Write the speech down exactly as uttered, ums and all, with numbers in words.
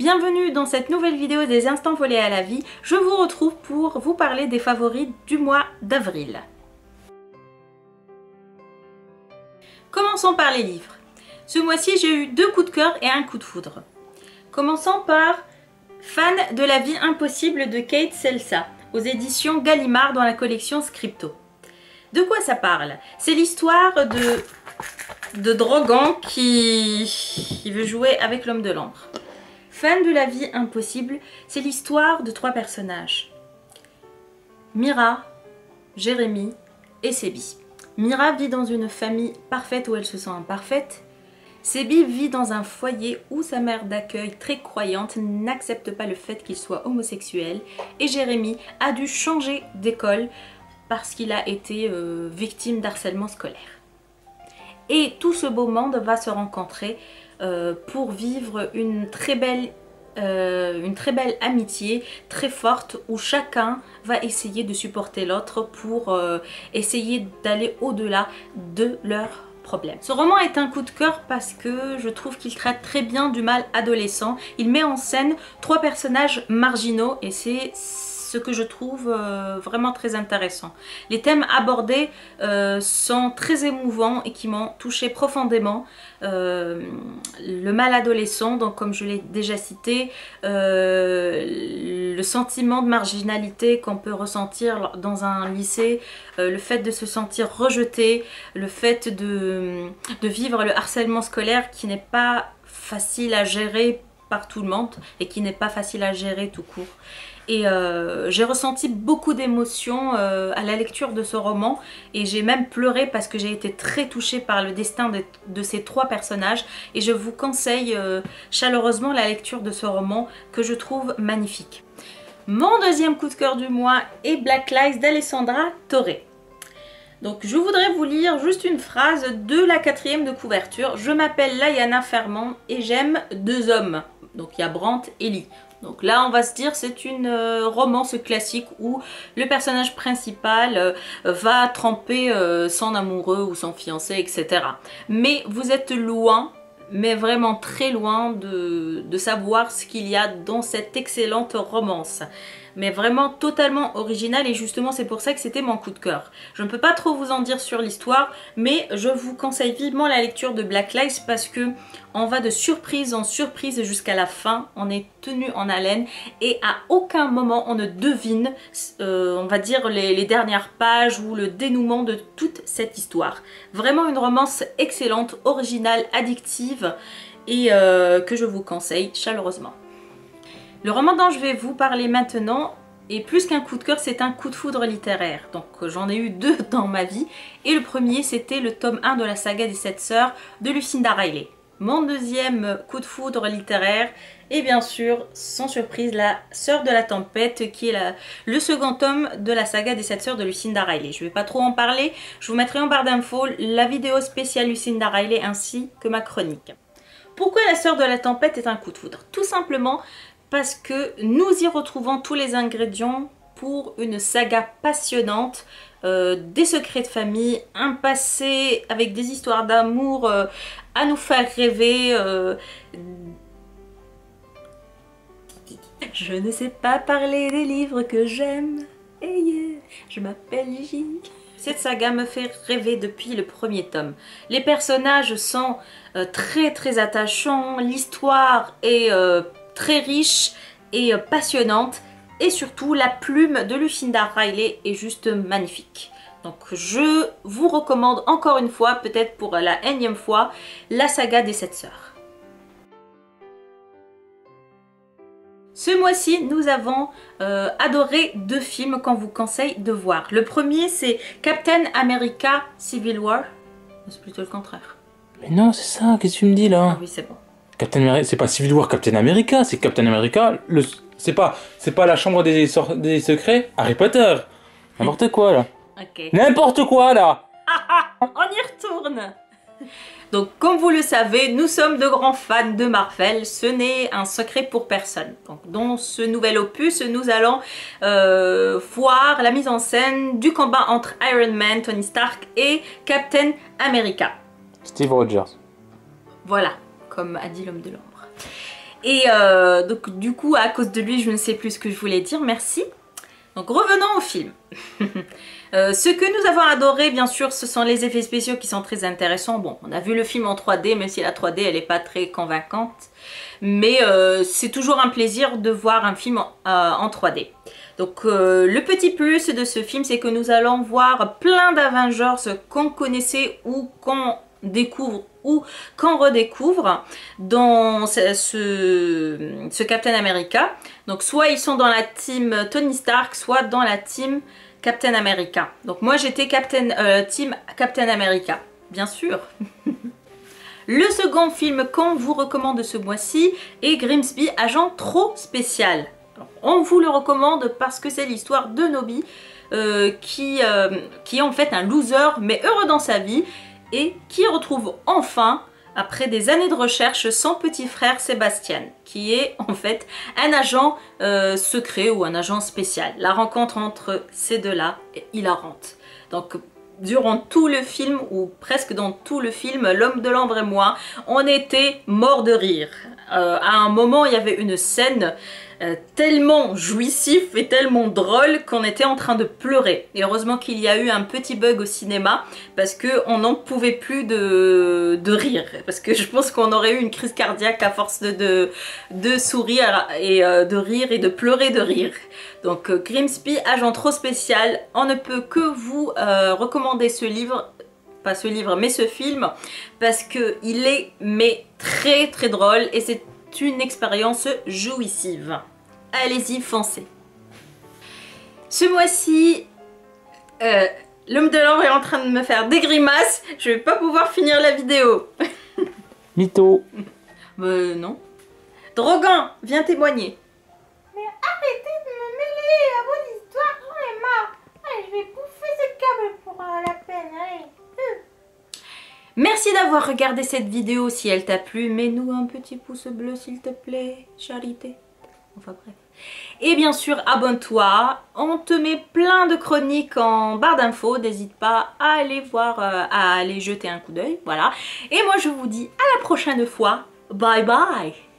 Bienvenue dans cette nouvelle vidéo des instants volés à la vie. Je vous retrouve pour vous parler des favoris du mois d'avril. Commençons par les livres. Ce mois-ci, j'ai eu deux coups de cœur et un coup de foudre. Commençons par Fan de la vie impossible de Kate Selsa, aux éditions Gallimard dans la collection Scripto. De quoi ça parle? C'est l'histoire de, de Drogan qui... qui veut jouer avec l'homme de l'ombre. Fan de la vie impossible, c'est l'histoire de trois personnages. Mira, Jérémy et Sébi. Mira vit dans une famille parfaite où elle se sent imparfaite. Sébi vit dans un foyer où sa mère d'accueil, très croyante, n'accepte pas le fait qu'il soit homosexuel. Et Jérémy a dû changer d'école parce qu'il a été euh, victime d'harcèlement scolaire. Et tout ce beau monde va se rencontrer euh, pour vivre une très belle Euh, une très belle amitié, très forte, où chacun va essayer de supporter l'autre pour euh, essayer d'aller au-delà de leurs problèmes. Ce roman est un coup de cœur parce que je trouve qu'il traite très bien du mal adolescent. Il met en scène trois personnages marginaux et c'est ce que je trouve euh, vraiment très intéressant. Les thèmes abordés euh, sont très émouvants et qui m'ont touchée profondément. Euh, le mal adolescent, donc comme je l'ai déjà cité, euh, le sentiment de marginalité qu'on peut ressentir dans un lycée, euh, le fait de se sentir rejeté, le fait de, de vivre le harcèlement scolaire qui n'est pas facile à gérer par tout le monde et qui n'est pas facile à gérer tout court. Et euh, j'ai ressenti beaucoup d'émotions euh, à la lecture de ce roman et j'ai même pleuré parce que j'ai été très touchée par le destin de, de ces trois personnages et je vous conseille euh, chaleureusement la lecture de ce roman que je trouve magnifique. Mon deuxième coup de cœur du mois est Black Lies d'Alessandra Torre. Donc je voudrais vous lire juste une phrase de la quatrième de couverture. Je m'appelle Layana Fermant et j'aime deux hommes. Donc il y a Brandt et Lee. Donc là on va se dire c'est une euh, romance classique où le personnage principal euh, va tromper euh, son amoureux ou son fiancé, et cetera. Mais vous êtes loin, mais vraiment très loin de, de savoir ce qu'il y a dans cette excellente romance. Mais vraiment totalement original et justement c'est pour ça que c'était mon coup de cœur. Je ne peux pas trop vous en dire sur l'histoire, mais je vous conseille vivement la lecture de Black Lies parce que on va de surprise en surprise jusqu'à la fin, on est tenu en haleine et à aucun moment on ne devine, euh, on va dire, les, les dernières pages ou le dénouement de toute cette histoire. Vraiment une romance excellente, originale, addictive et euh, que je vous conseille chaleureusement. Le roman dont je vais vous parler maintenant est plus qu'un coup de cœur, c'est un coup de foudre littéraire. Donc j'en ai eu deux dans ma vie. Et le premier c'était le tome un de la saga des sept sœurs de Lucinda Riley. Mon deuxième coup de foudre littéraire est bien sûr, sans surprise, La Sœur de la Tempête, qui est la, le second tome de la saga des sept sœurs de Lucinda Riley. Je ne vais pas trop en parler, je vous mettrai en barre d'infos la vidéo spéciale Lucinda Riley ainsi que ma chronique. Pourquoi La Sœur de la Tempête est un coup de foudre? Tout simplement parce que nous y retrouvons tous les ingrédients pour une saga passionnante, euh, des secrets de famille, un passé avec des histoires d'amour euh, à nous faire rêver. Euh... Je ne sais pas parler des livres que j'aime, hey yeah, je m'appelle J. Cette saga me fait rêver depuis le premier tome. Les personnages sont euh, très très attachants, l'histoire est euh, très riche et passionnante et surtout la plume de Lucinda Riley est juste magnifique. Donc je vous recommande encore une fois, peut-être pour la énième fois, la saga des sept sœurs. Ce mois-ci, nous avons euh, adoré deux films qu'on vous conseille de voir. Le premier, c'est Captain America Civil War. C'est plutôt le contraire. Mais non, c'est ça, qu'est-ce que tu me dis là? Ah oui, c'est bon. Captain America, c'est pas Civil War Captain America, c'est Captain America, le... c'est pas, c'est pas la chambre des, sor... des secrets Harry Potter. N'importe quoi là. Ok. N'importe quoi là. Ah, ah, on y retourne. Donc comme vous le savez, nous sommes de grands fans de Marvel, ce n'est un secret pour personne. Donc dans ce nouvel opus, nous allons euh, voir la mise en scène du combat entre Iron Man, Tony Stark et Captain America. Steve Rogers. Voilà, comme a dit l'homme de l'ombre. Et euh, donc du coup, à cause de lui, je ne sais plus ce que je voulais dire, merci. Donc revenons au film. euh, ce que nous avons adoré, bien sûr, ce sont les effets spéciaux qui sont très intéressants. Bon, on a vu le film en trois D, même si la trois D, elle n'est pas très convaincante. Mais euh, c'est toujours un plaisir de voir un film en, euh, en trois D. Donc euh, le petit plus de ce film, c'est que nous allons voir plein d'Avengers qu'on connaissait ou qu'on découvre ou qu'on redécouvre dans ce, ce, ce Captain America. Donc soit ils sont dans la team Tony Stark, soit dans la team Captain America. Donc moi j'étais Captain euh, team Captain America, bien sûr. Le second film qu'on vous recommande ce mois-ci est Grimsby, agent trop spécial. Alors, on vous le recommande parce que c'est l'histoire de Nobby euh, qui, euh, qui est en fait un loser mais heureux dans sa vie et qui retrouve enfin, après des années de recherche, son petit frère Sébastien, qui est en fait un agent euh, secret ou un agent spécial. La rencontre entre ces deux-là est hilarante. Donc, durant tout le film, ou presque dans tout le film, l'homme de l'ombre et moi, on était morts de rire. Euh, à un moment, il y avait une scène euh, tellement jouissif et tellement drôle qu'on était en train de pleurer. Et heureusement qu'il y a eu un petit bug au cinéma parce qu'on n'en pouvait plus de, de rire. Parce que je pense qu'on aurait eu une crise cardiaque à force de, de, de sourire et euh, de rire et de pleurer de rire. Donc euh, Grimsby, agent trop spécial, on ne peut que vous euh, recommander ce livre. Pas ce livre, mais ce film, parce que il est mais très très drôle et c'est une expérience jouissive. Allez-y, foncez. Ce mois-ci, euh, l'homme de l'ombre est en train de me faire des grimaces. Je vais pas pouvoir finir la vidéo. Mytho. Euh, non. Drogan, viens témoigner. Mais arrêtez de me mêler à vos histoires, j'en ai marre. Allez, je vais bouffer ce câble pour euh, la peine, allez. Merci d'avoir regardé cette vidéo. Si elle t'a plu, mets-nous un petit pouce bleu s'il te plaît. Charité. Enfin bref. Et bien sûr, abonne-toi. On te met plein de chroniques en barre d'infos. N'hésite pas à aller voir, euh, à aller jeter un coup d'œil. Voilà. Et moi, je vous dis à la prochaine fois. Bye bye.